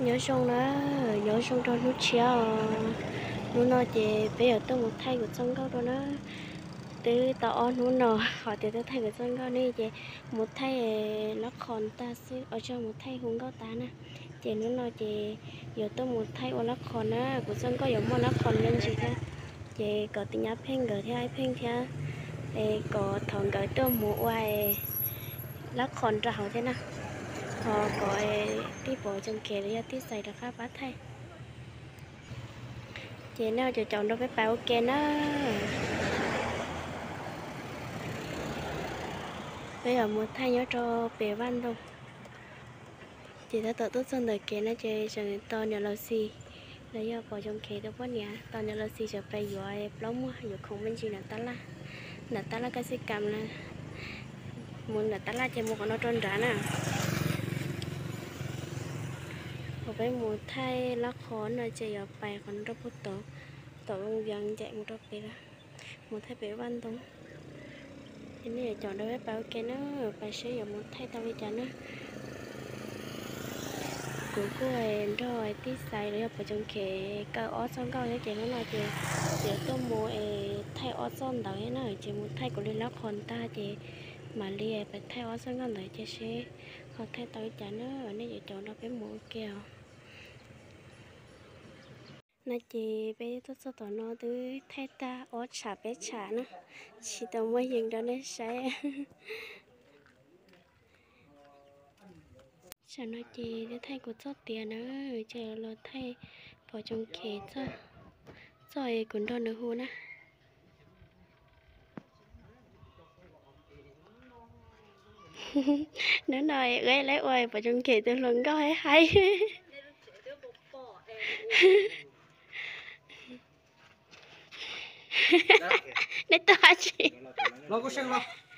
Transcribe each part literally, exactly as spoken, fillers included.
nhớ xong đó nhớ xong cho nó chéo nó nói chị bây giờ tôi một thay của sân câu đó nó từ tao nó nọ hỏi từ tôi thay của sân câu này chị một thay nó còn ta sẽ ở trong một thay không có ta nè chị nó nói chị giờ tôi một thay của nó còn á của sân câu giống mà nó còn lên chị thôi chị có tiếng nháp phên gửi theo ai phên theo để có thằng gửi tôi một hoài nó còn ra hỏi thế nào họ có đi bộ trong kia để tí xài được khá bát thay chị nào cho chọn đâu phải bảo ok nó bây giờ một thay nhớ cho bể văn đâu chị đã tự tốt hơn đời kia nó chơi chẳng to nhà lò xì lấy giờ bỏ trong kia đâu có nhà to nhà lò xì giờ phải gọi lóng rồi không bên gì là ta la là ta la cái gì cầm là muốn là ta la chơi một con nó trơn rã nè với một thay lá khó là chơi ở bài còn rất tốt tổ tổ ông dần chạy một bé ra một thay bé văn đúng thế này chọn đâu báo cái nó bài sử dụng một thay tao bây giờ nó của cô ấy rồi tí xài để ở trong kệ cao ót xong cao thế chị nó là chị chị tôi mua thay ót xong đấy nó chỉ một thay của lên lá còn ta chị mà lia phải thay ót xong cao đấy chị sẽ họ thay tao bây giờ nó ở đây chị chọn đâu bé mua kèo nó chỉ bé tốt số tao nó từ thay ta ót chả bé chả nữa chỉ tao mới dừng đó nên sẽ chả nói chỉ để thay của số tiền nữa chờ là thay vào trong kệ cho rồi cũng đón được hôn á nó nói gây lấy ơi vào trong kệ tôi lần có hay hay để tôi chị lo có xem lo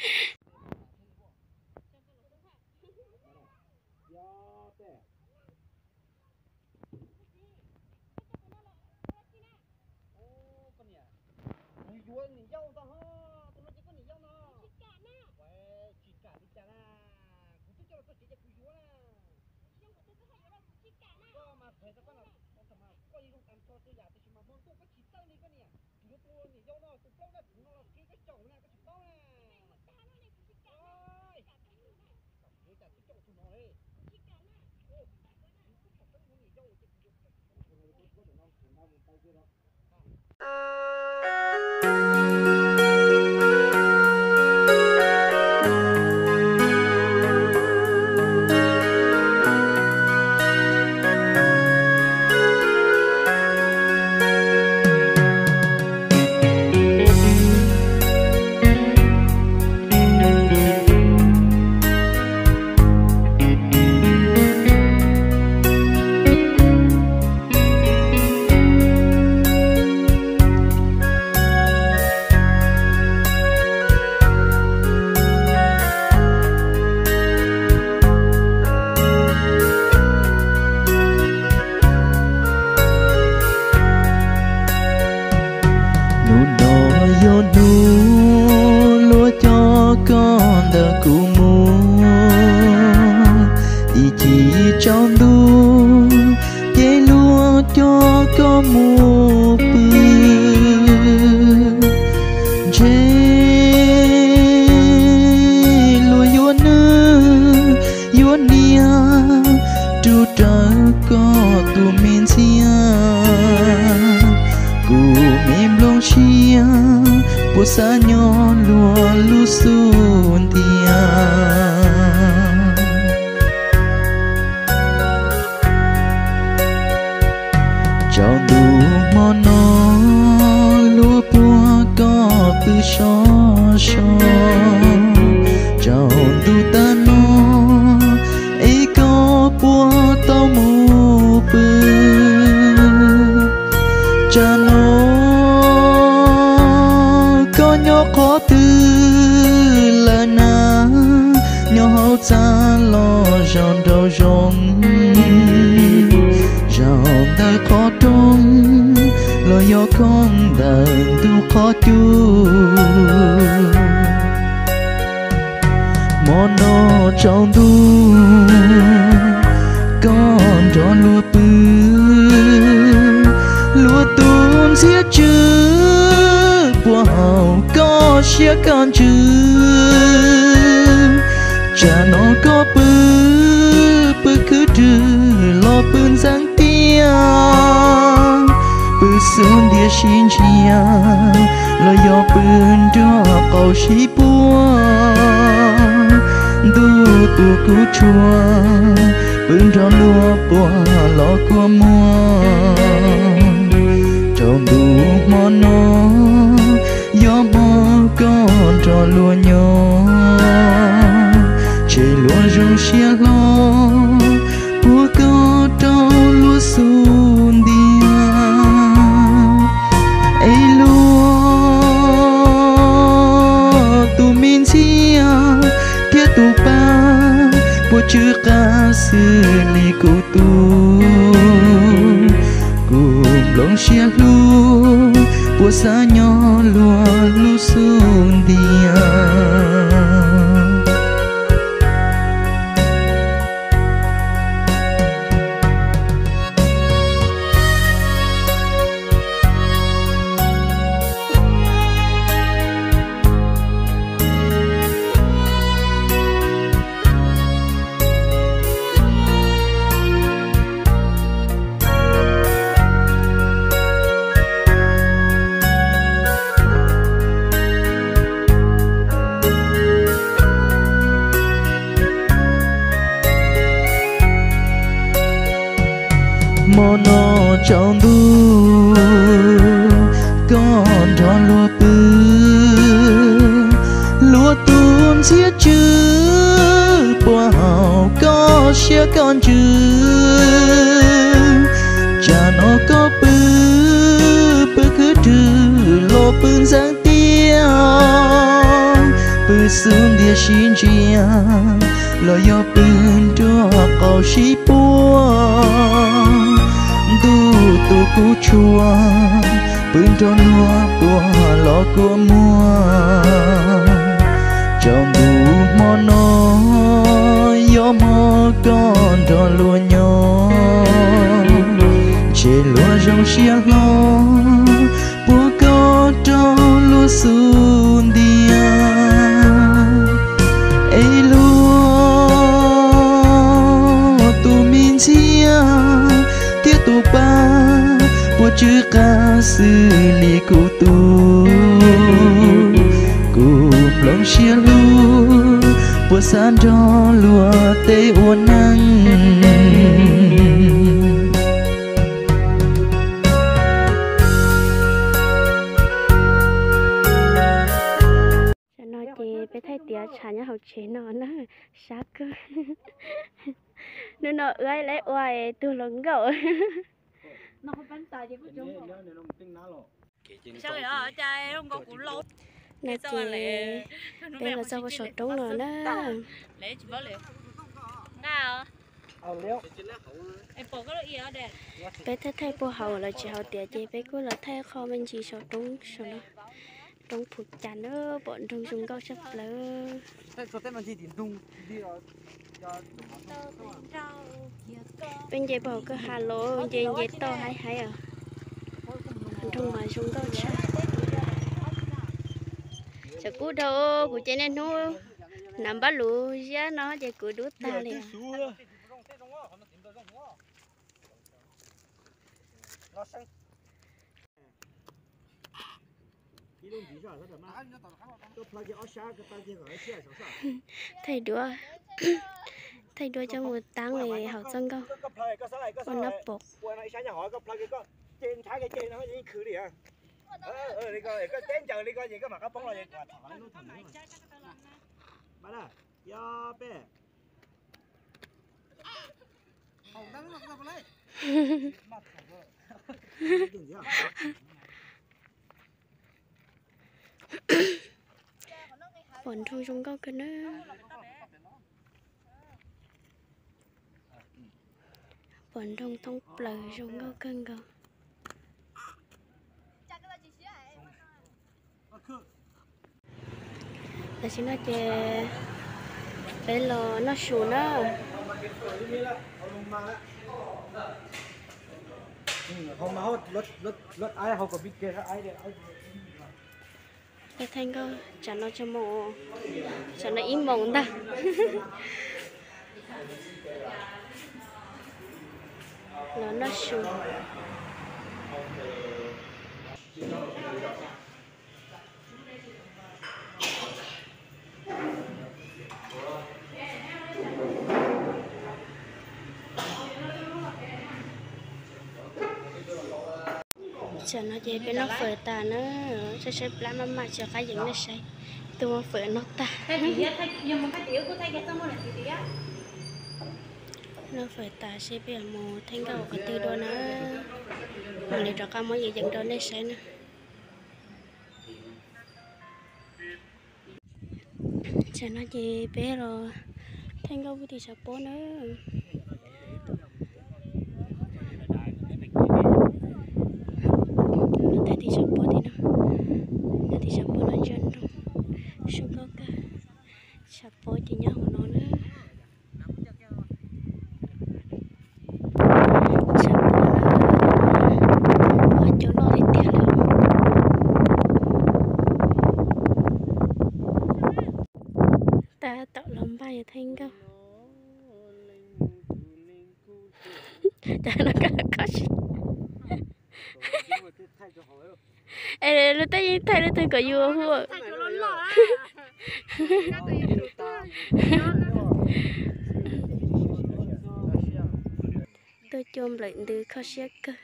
trong đu dây lúa cho có mùa bươn dây lúa yuan nơ yuan nia tu trả có tu men xia cu mem long chia bố sa nhỏ lúa lu sun tia cho đủ món nó lúa bùa có bự so so cho đủ ta nó ấy có bùa tao mù bự cha nó có nhỏ khó tư là na nhỏ hậu cha lo giòn đầu rong giòn đời khó trông lo yo con đời tu khó chu món nó trong tu con tròn lúa con chữ cha nó có bự bự cứ trừ lo bươn giang tia bự xuống địa xin chia lo yo bươn cho cầu sĩ bua du tu cú chua bươn cho lúa bua lo của mua trong đủ món nó gió mò con cho lúa nhỏ chơi lúa rong xia lo búa có cho lúa xuân đi ấy lúa tu min xia thiết tu ba búa chưa cả xưa li cụ tu cùng lòng xia lúa búa xa nhỏ lúa lúa xuân đi mò nó trong đu con tròn lúa bự lúa tuôn xía chữ bùa hào có xía con chữ cha nó có bự bự cứ trừ lúa bươn giang tia bự xuống địa xin chia lo yo bươn cho cầu sĩ bùa tu tu cú chua bươn cho lúa bùa lo của mua trong đủ món nó gió mò con cho lúa nhỏ chơi lúa rong xia lo búa có cho lúa xuân đi ấy lúa tu min xia tiết tu ba búa chữ ca sư li cụ tu cụ lòng xia lúa búa san cho lúa tê uốn nắng nói chị bé thấy tía chả nhá học chế nó nó sát cơ nên nó ơi lấy oai từ lớn gạo nó không bắn tay chứ có giống không sao vậy hả trai không có củ lâu nè chị đây là sao có sọt trống rồi đó lấy chỉ bảo liệu nào em bỏ cái gì ở đây bé thấy thay bộ hậu là chị hậu tía chị bé cứ là thay kho bên chị sọt trống rồi đó trong phục chán nữa bọn trong chúng cao sắp lỡ bên dây bầu có hà lô bên dây dây to hay hay à trong ngoài chúng cao sắp sợ cú đâu của chị nên nó nằm bắt lũ giá nó để cứ đút ta liền thầy đua thầy đua cho một táng này học dân câu con nắp bột bọn thu chúng có cái nữa bọn trong thông lời chúng có cân cơ là xin nó chè bé lò nó sù nó không mà họ lót lót lót ai họ có biết cái ai đấy ai cái thanh câu chả nó cho mồ chả nó im mộng ta nó nó sù chả nó chơi bên nó phở ta nó sẽ sẽ làm mà mà chả cái gì nó say tôi mà phở nó ta nó phải ta sẽ bây giờ một thanh cầu cái từ đó nó mà để cho các món gì dần đó nó sẽ nè chả nó chơi bé rồi thanh cầu thì sắp bố nữa nó thì sắp bố thì nó nó thì sắp bố nó chân rồi xuống có cả sắp bố thì nhau của nó nữa ta tạo lòng bài thanh câu chả nó cả có gì ê lúc tới thay lúc tôi có vua hua tôi chôm lại từ khó xét cơ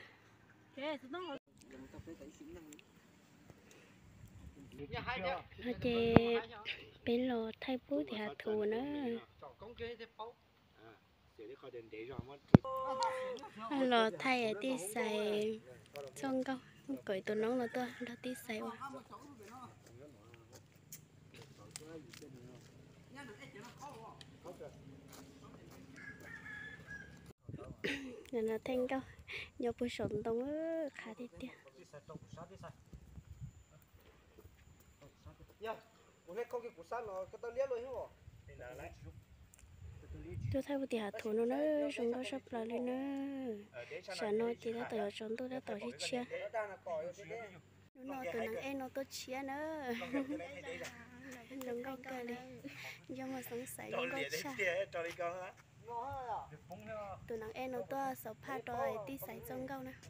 nó chơi bên lò thay bút thì hạt thù nữa lò thay ở tí xài xong câu cởi tụi nó là tôi nó tí xài quá nên là thanh câu nhớ bữa sống tông khá đi tiền tôi thấy một tí hạt thú nó nó chúng nó sắp lại lên nữa sáng nó thì nó tới chúng tôi đã tới hết chia nó từ nắng em nó tôi chia nữa đừng có cười đi do mà sống sải đừng có cha từ nắng em nó tôi sập pha rồi tí sải trong câu nè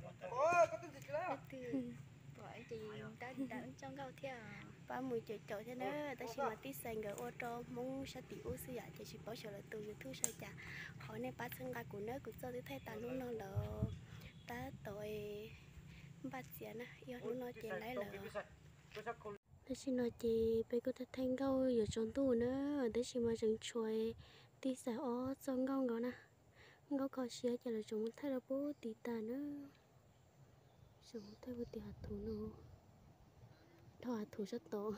bởi thì ta đã trong câu theo ba mươi triệu triệu thế nữa ta chỉ mà tí xanh người ô tô muốn sẽ tỷ ô sư thì chỉ bảo chờ là từ YouTube sai trả hỏi này ba chân ga của nó cũng cho tôi thấy ta nó nó là ta tội ba tiền á yêu nó nói chuyện lấy là ta chỉ nói chị bây cô ta thanh câu ở trong tủ nữa ta chỉ mà dừng chuối tí xài ô trong câu đó nè câu có xía chỉ là chúng thay là bố tí ta nữa chúng thay bố tí hạt thú nữa thọ hạt thú rất tốt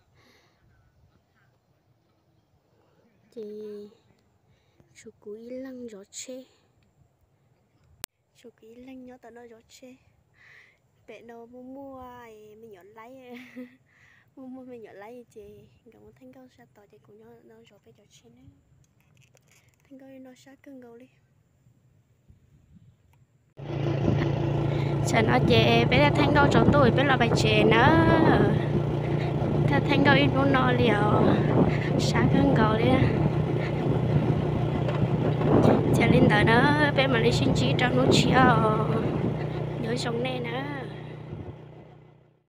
chị chú cúi lăng gió chê chú cúi lăng nhớ tao nó gió chê bệ nó mua mua ai mình nhọn lấy mua mua mình nhọn lấy chị cảm ơn thanh cao sa tỏ chị cũng nhớ nó gió bệ gió chê nữa thanh cao nó sát cưng gấu đi chả nó chè bé là thanh cao cho tôi bé là bài chè nữa ta thanh cao in nó liều sáng cưng gấu đi chả lên tới đó bé mà lấy xin chỉ trong nó chiều nhớ sống này nữa